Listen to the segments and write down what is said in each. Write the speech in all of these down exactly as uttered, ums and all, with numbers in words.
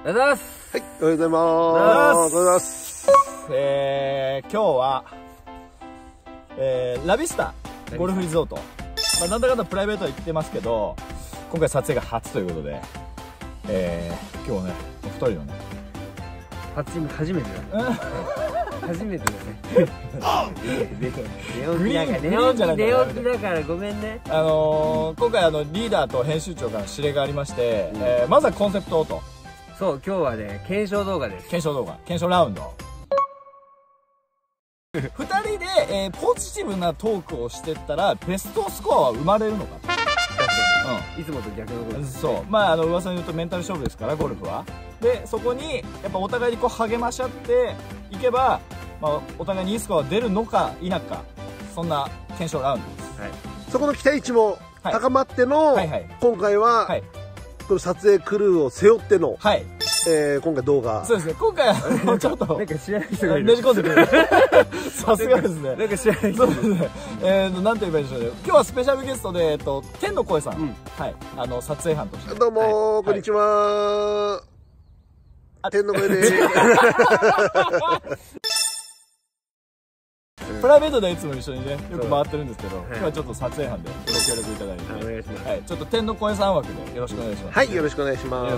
おはようございます。 はい、おはようございます。おはようございます。 えー、今日は、えー、ラビスタゴルフリゾート、まあ、なんだかんだプライベートは行ってますけど、今回撮影が初ということで、えー、今日ね、お二人のね、 初初めてだね。初めてだね。寝起きだから、寝起きだからごめんね。 あのー、今回あのリーダーと編集長から指令がありまして、うん、えー、まずはコンセプトをと。 そう、今日はね、検証動画です。 検証動画、検証ラウンド。ふたりで、えー、ポジティブなトークをしてったらベストスコアは生まれるのか。 確かに、うん、いつもと逆のことですね。 そう、まああの噂に言うとメンタル勝負ですから、ゴルフは。でそこにやっぱお互いにこう励まし合っていけば、まあ、お互いにいいスコアが出るのか否か、そんな検証ラウンドです。 はい、そこの期待値も高まっての、はいはいはい、今回は、はい、この撮影クルーを背負っての、はい、えー、今回動画。 そうですね、今回はちょっとなんか知らない人がいる。 ねじ込んでくれる。さすがですね。 なんか知らない人がいる。 そうですね。えーと、なんと言えばいいでしょうね。今日はスペシャルゲストで、えっと、天の声さん、うん、はい、あの撮影班として。 どうもー、はい、こんにちはー。天の声でーす。 プライベートでいつも一緒にね、よく回ってるんですけど、今日はちょっと撮影班でご協力いただいて、お願いします。はい、ちょっと天の声さん枠でよろしくお願いします。 はい、よろしくお願いします。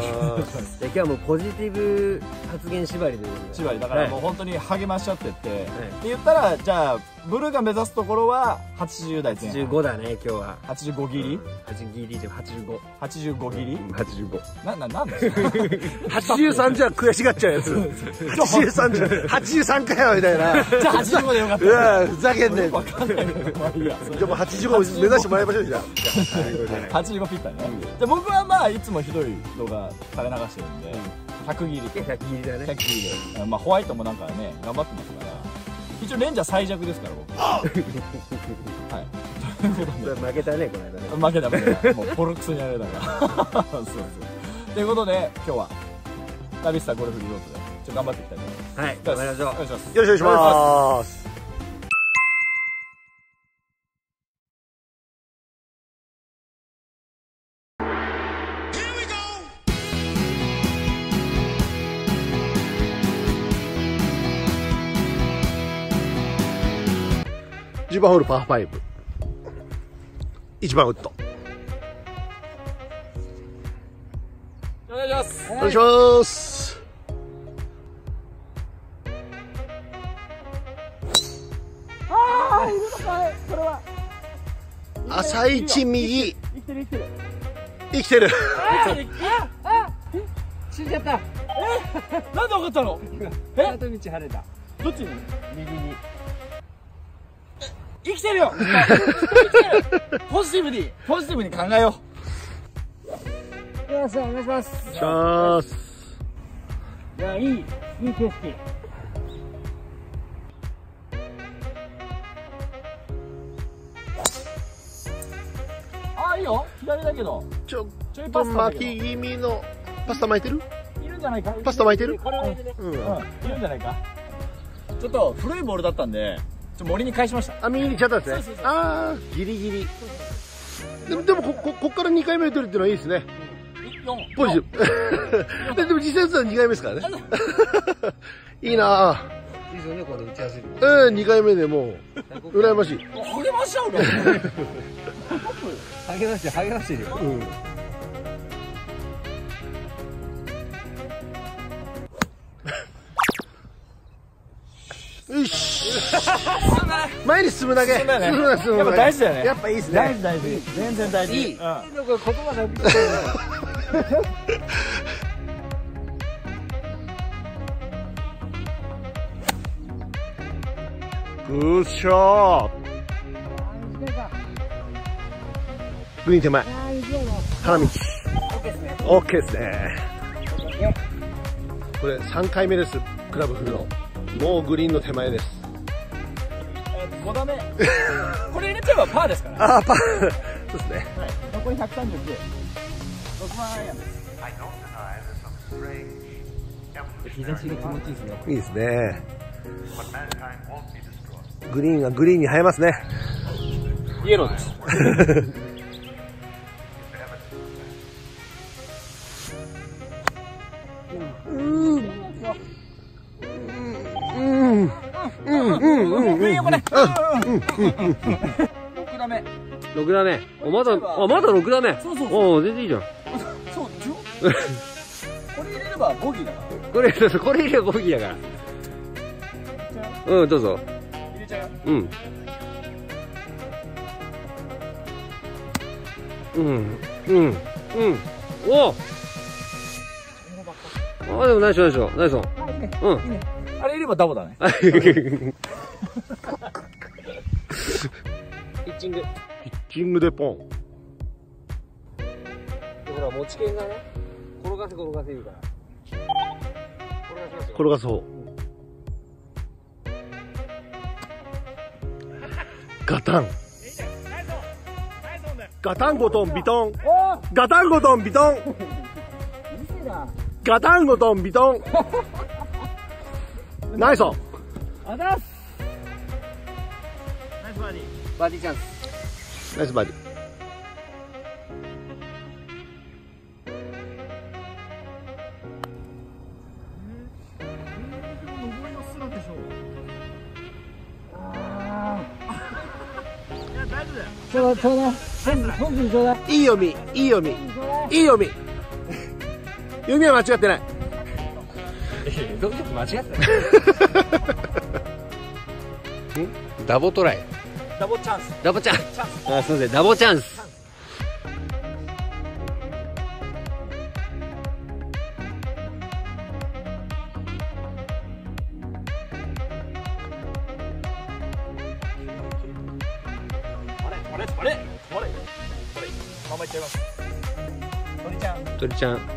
今日はもうポジティブ発言縛りということで。 縛りだからもう本当に励まし合ってって、って言ったら、じゃあブルーが目指すところははちじゅうだいぜん半。はちじゅうごだね、今日は。はちじゅうごギリ？はちギリではちじゅうご。はちじゅうごギリ？はちじゅうご。な、な、なんですか？ はちじゅうさんじゃ悔しがっちゃうやつ。はちじゅうさんじゃ、はちじゅうさんかよみたいな。 じゃあはちじゅうごでよかった。 うわ、ふざけんねん。 わかんないけど、まあいいや。 じゃあもうはちじゅうご目指してもらいましょう、じゃあ。 はちじゅうごピッタリね。じゃあ僕はまあいつもひどい動画垂れ流してるんで、ひゃくギリ。 ひゃくギリだね。 ひゃくギリで。まあホワイトもなんかね、頑張ってますから。一応レンジャー最弱ですから僕。はい。ということで負けたね、この間ね。 負けた負けた。もうボロクソにやられたから。そうそう。ということで今日はラビスタゴルフリゾートでちょっと頑張っていきたいと思います。 はい。頑張りましょう。お願いします。 よろしくお願いします。じゅうばんホールパーファイブ、いちばんウッド。 お願いします。 お願いします。 ああ、いるのかい、これは。 朝一右。 生きてる生きてる。 生きてる。 ああ、 死んじゃった。 え、なんで分かったの？ え、あと道晴れた。 どっちに？ 右に。 生きてるよ。ポジティブにポジティブに考えよう。よろしくお願いします。 お願いします。 いや、いいいい景色。 ああ、いいよ。左だけどちょっと巻き気味のパスタ巻いてる？ いるんじゃないか。 パスタ巻いてる？ これはね、うん、いるんじゃないか。ちょっと古いボールだったんでちょ森に返しました。 あ、右に行っちゃったんですね。ああ、ギリギリ。でも、でもこ、こ、こっからにかいめ打てるっていうのはいいですね。ポジティブ。でも実際打つのはにかいめですからね。いいなぁ。 いいですよね、これ打ち合わせる。 うん、にかいめでもう、羨ましい。 励ましちゃうの？ 励まして、励ましてるよ。うん。 よし。前に進むだけ。進むだけ。 やっぱ大事だよね。 やっぱいいですね。 大事大事。全然大事。 いい。なんか言葉なくて。 グッショット。グリーン手前。花道。オッケーですね。これさんかいめです。クラブ振るの。もうグリーンの手前です。 ご打目。これ入れちゃえばパーですから。 ああ、パー。そうですね。 はい。残りひゃくさんじゅうきゅう。ろくばんアイアンです。 日差しが気持ちいいですね。 いいですね。グリーンがグリーンに映えますね。 イエローです。 うんうんうん。 ろく打目。 ろく打目。お、まだ、あ、まだろく打目。 そうそうそう。 お、全然いいじゃん。 そうでしょ。これ入れればボギーだから。 これ、そうそう、これ入ればボギーだから。うん、どうぞ。 入れちゃうよ。 うん。うん、うん、うん。おあ、でもナイスナイスナイス。うん。 あれ入ればダボだね。 ピッチング。 ピッチングでポン。 ほら、持ち剣がね、転がせ転がせ言うから。転がしますよ。 転がす方。ガタン。ガタンゴトンビトン。ガタンゴトンビトン。ガタンゴトンビトン。ナイス。 あざっす。ナイスバーディー。 バーディーチャンス。 ナイスバーディー。 ちょうだい、ちょうだい。本当にちょうだい。 いい読み、いい読み、いい読み。読みは間違ってない。 どうして間違ってないんダボトライ。 ダボチャンス。 ダボチャンス。あ、すみません、ダボチャンス。 あれあれあれあれままいっちゃいます。鳥ちゃん。 鳥ちゃん。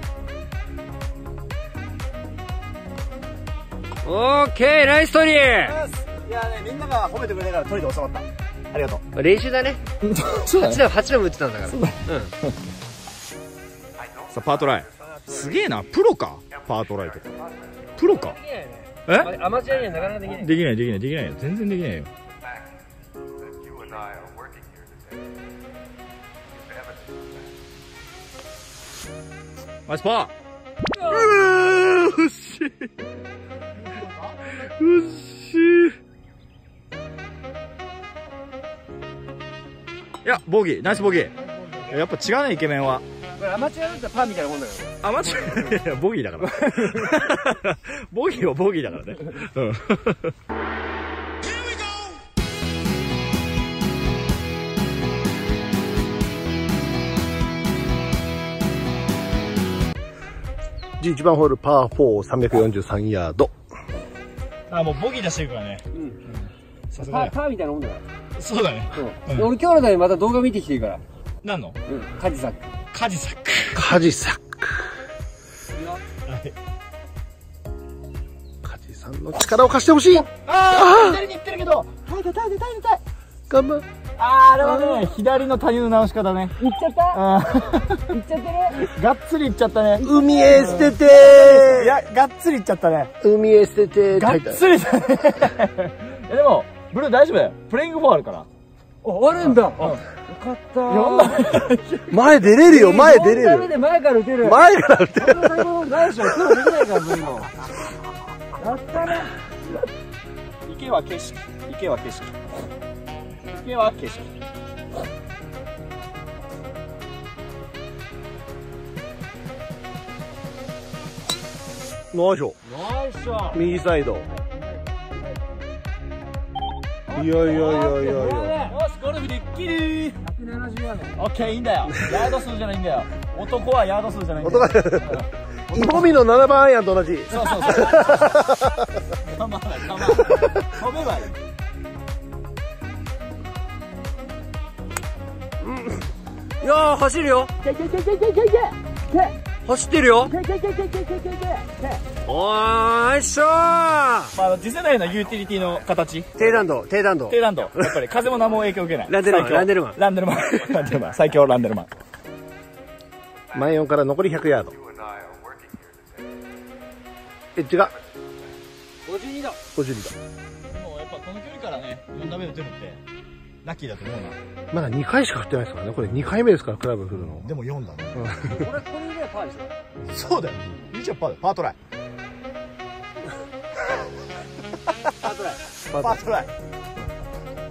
オーケー、ナイストリー。 いやね、みんなが褒めてくれたから鳥で収まった。ありがとう。 練習だね。 そうだね。 はち打、はち打も打ってたんだから。うん。 さあ、パートライ。すげえな、プロか。パートライとか。プロか。え？ アマチュアにはなかなかできない。 できない、できない、できないよ。全然できないよ。ナイスパー。 うー、惜しい。惜しい。 いや、ボギー、ナイスボギー。やっぱ違うね、イケメンは。 これアマチュアだったらパーみたいなもんだよ。 アマチュア、いやボギーだから。ボギーはボギーだからね。うん。 じゅういちばんホールパーフォー、さんびゃくよんじゅうさんヤード。 あ、もうボギー出してるからね。 うん。 さすがだよ。 パーみたいなもんだから。 そうだね。 うん。俺今日のためにまた動画見てきてるから。 何の？ うん。カジサック。 カジサック。 カジサック。 はい。 カジさんの力を貸してほしい。 ああ、左に行ってるけど。耐えて耐えて耐えて耐え。 頑張る。 あー、あれはね、左の谷の直し方ね。 行っちゃった行っちゃってる。 がっつり行っちゃったね。 海へ捨てていや、がっつり行っちゃったね。 海へ捨ててがっつりだね。いやでも、ブルー大丈夫だよ。プレイングフォーあるから。 あ、あるんだ。よかった。 前出れるよ、前出れる。 で前から打てる。 前から打てる。 ないでしょ、苦労できないから、ブルーの。やったね。 池は景色。池は景色。池は景色。 ナイス。 ナイスショット。 右サイド。いやいやいやいやいや。 よし、ゴルフでっきり。 ひゃくななじゅうヤード。 オッケー、いいんだよ。ヤード数じゃないんだよ。男はヤード数じゃないんだよ。 男は。イボミのななばんアイアンと同じ。 そうそうそう。構わない、構わない。飛べばいい。 いやー、走るよ。 けけけけけけけけ。 走ってるよ。 けけけけけけけけ。 おー、ナイスショー。 まあ、次世代のユーティリティの形。 低弾道、低弾道。 低弾道。やっぱり風も何も影響を受けない。 ランデルマン、ランデルマン。 ランデルマン。ランデルマン。最強ランデルマン。 前よんから残りひゃくヤード。エッジがごじゅうにど。 ごじゅうにど。 でもやっぱこの距離からね、よん打目打てるってラッキーだと思うな。 まだにかいしか振ってないですからね。これにかいめですから、クラブ振るの。 でもよんだね。 俺、これぐらいパーでしょ。 そうだよ。いいじゃん、パー、パートライ。 パートライ。 パートライ。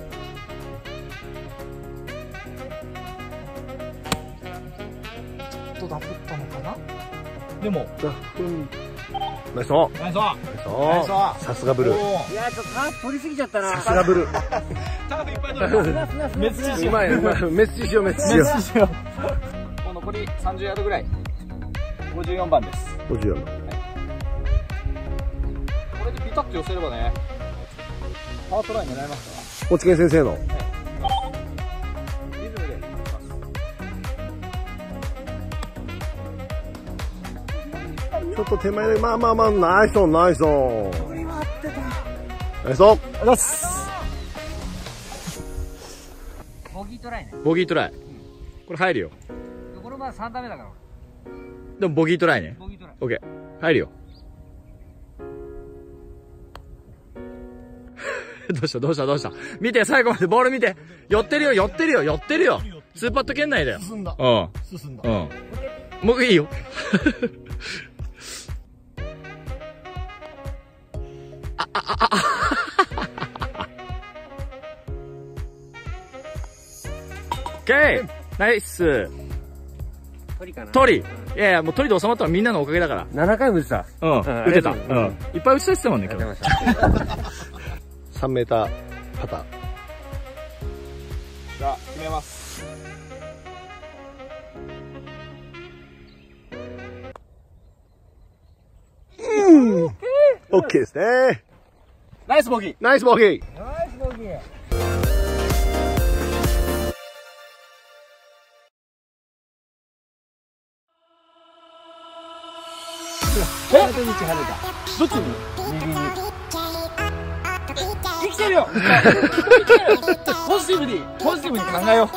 ダフったのかな。でもナイスオン。 ナイスオン。 ナイスオン。さすがブルー。 いやちょっとタープ取りすぎちゃったな。 さすがブルー。 ターフいっぱい取れた。メッチしよう。 うまいうまい。メッチしようメッチしよう。 メッチしよう。もう残りさんじゅうヤードぐらい。ごじゅうよんばんです。 ごじゅうよんばん。 これでピタッと寄せればね、パートライン狙えますから。 落研先生の。 リズムでいきます。 ちょっと手前で、まあまあまあ、ナイスオン、ナイスオン。ナイスオン。 ありがとうございます。 ボギートライね。 ボギートライ。これ入るよ。 これまださん打目だから。 でもボギートライね。 ボギートライ。 オッケー。入るよ。どうしたどうしたどうした見て、最後までボール見て。寄ってるよ、寄ってるよ、寄ってるよ。ツーパット圏内だよ。 進んだ。 うん。 進んだ。 うん。もういいよ。オッケーナイス鳥かな。 鳥いやいや、もう鳥で収まったのはみんなのおかげだから。 ななかいも打てた。 うん。打てた。うん。いっぱい打ち出してたもんね、今日。 さんメーターパター。 じゃあ、決めます。 うん。オッケーですね。 ナイスボギー。 ナイスボギー。 ナイスボギー。 え？どっちに？右に。生きてるよ。生きてる。ポジティブに、ポジティブに考えよう。